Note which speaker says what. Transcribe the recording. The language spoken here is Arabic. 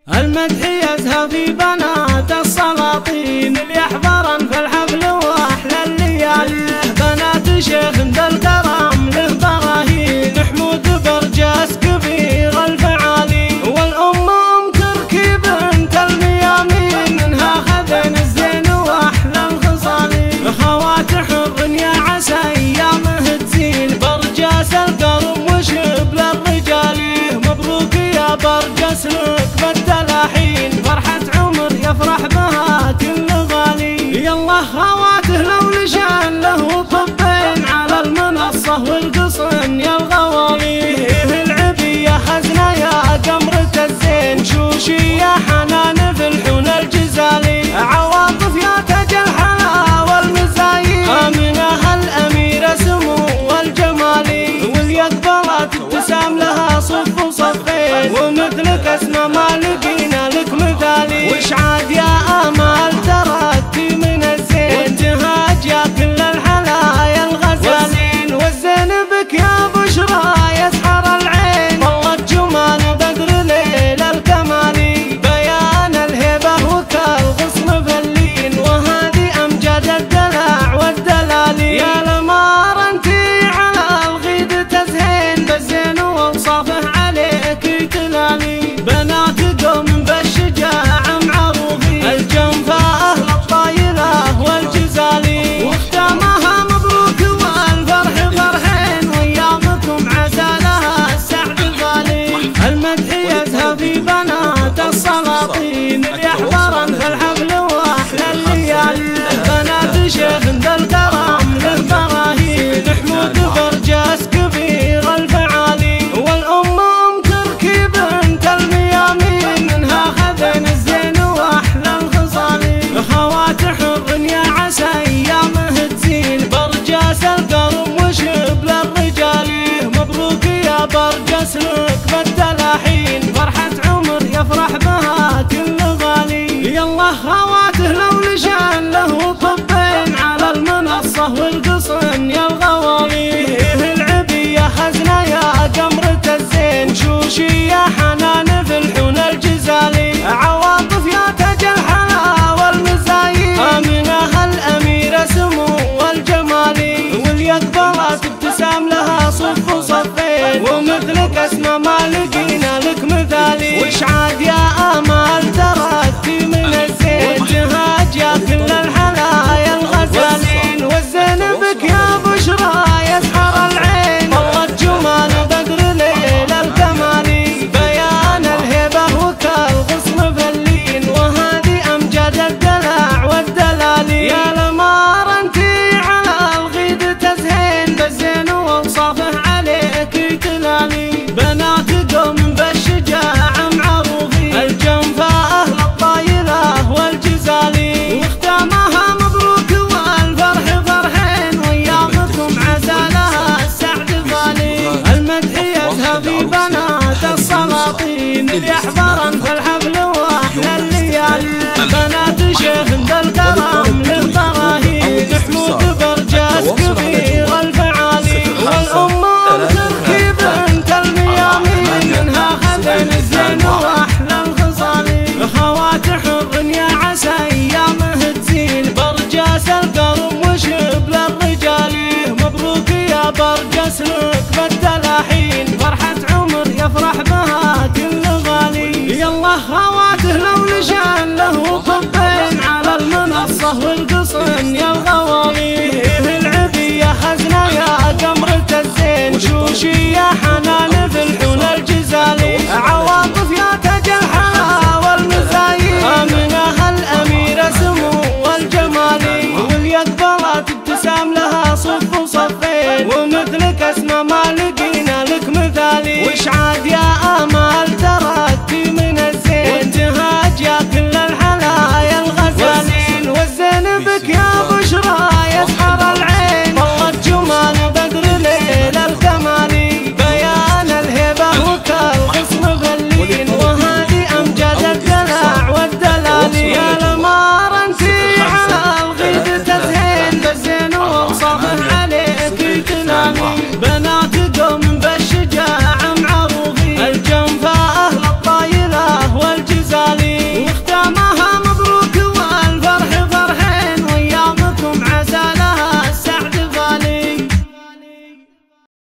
Speaker 1: المدح يزهى في بنات السلاطين اللي يحضرن في الحفل واحلى الليالي. بنات شيخ ذا الكرم له براهين، حمود برجاس كبير الفعالي، والام تركي بنت الميامين، منها خذن الزين واحلى الخصالي. خوات حر يا عسى ايامه تزين، برجاس القرم وشبل الرجالي. مبروك يا برجاس لك بالتلاحين، فرحة عمر يفرح بها كل غالي. يلا خواته لو نشان له طبين على المنصة والقصن يا الغوالي. العبية خزنة يا قمرة الزين، وشوشي يا حنان في الحون الجزالي. عواطف يا تاج الحلا والمزايين، آمنة الأميرة سمو والجمالي. واليقبلات ابتسام لها صف وصفين، ومثلك اسمه ما لقينا لك مثالي. وش عاد يا امال تركتي من الزين، وانتهاج يا كل الحلايا الغزالين. والزين بك يا بشرى يسحر العين، والله الجمال بدر ليل الكمالي. بيان الهبه وكالغصن فلين، وهذه امجاد الدلع والدلالي. يا الامار انتي على الغيد تزهين، بالزين واوصافه عليك تلالي. بنات قوم بالشجاعة معروفين، الجنفاء أهل الطايلة والجزالي. وختامها مبروك والفرح فرحين، وأيامكم عسى لها السعد غالي. المدح يزهى في بنات السلاطين اللي يحضرن في الحفل وأحلى الليالي. بنات شيخ ذا الكرم له براهين، حمود برجاس كبير الفعالي، والأم تركي بنت الميامين، منها خذن الزين واحلى الخصالي. خوات حر يا عسى ايامه تزين، برجاس القرم وشبل الرجالي. مبروك يا برجاس لك بالتلاحين، فرحة عمر يفرح بها كل غالي. يلا خواته لو نشان له طبين على المنصة والقصن يا الغوالي. العبية خزنة يا قمرة الزين، شوشي يا حنان في الحون الجزالي. عواطف يا تاج الحلا والمزايين، آمنة الأميرة سمو والجمالي. واليقبلات ابتسام لها صف وصفين، ومثلك اسمه ما لقينا لك مثالي. وش عاد يا امال تركتي من الزين، وانتهاج يا كل الحلايا الغزالين. والزين بك يا بشرى يسحر العين، والله الجمال بدر ليل الكمالي. بيان الهبه وكالغصن فلين، وهذه امجاد الدلع والدلالي. يا الامار انتي على الغيد تزهين، بالزين واوصافه عليك تلالي. بنات قوم بالشجاعة معروفين، الجنفاء اهل الطايلة والجزالي. وختامها مبروك والفرح فرحين، وايامكم عسى لها السعد غالي. المدح يزهى في بنات السلاطين اللي يحضرن في الحفل واحلى الليالي. بنات شيخ ذا الكرم له براهين، حمود برجاس كبير الفعالي، والام تركي بنت الميامين، منها خذن الزين واحلى الخصالي. خوات حر يا عسى ايامه تزين، برجاس القرم وشبل الرجالي. مبروك يا برجاس لك بالتلاحين، فرحة عمر يفرح بها كل غالي. يلا خواته لو نشان له طبين على المنصة والقصن يا الغوالي. العبية خزنة يا قمرة الزين، شوشي يا